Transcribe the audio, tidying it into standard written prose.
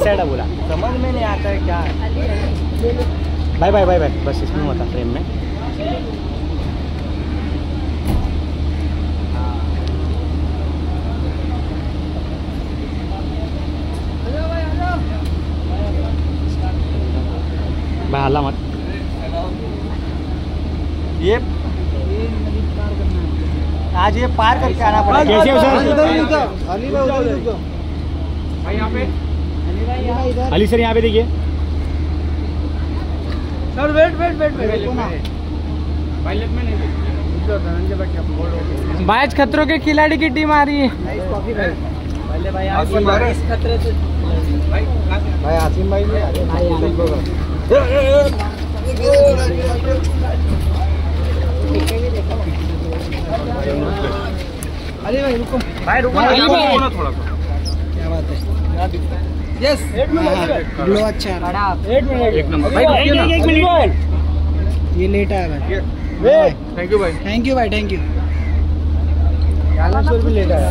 Side है बोला, समझ में नहीं आता है क्या है। बाय बाय बाय बाय, बस इसमें होता फ्रेम में। भाई हल्ला मत। ये आज ये पार करके आना पड़ेगा। कैसे हो सर? अली सर यहाँ पे देखिए sir. Wait wait wait wait. बाइज खतरों के खिलाड़ी की टीम आ रही है। भाई आसिम भाई अरे भाई रुको, भाई रुको ना थोड़ा सा। क्या बात है? यस, 8 मिनट लो। अच्छा 8 मिनट, एक नंबर भाई। एक मिनट, ये लेट आया भाई। थैंक यू भाई, थैंक यू भाई, थैंक यू। भी लेट आया।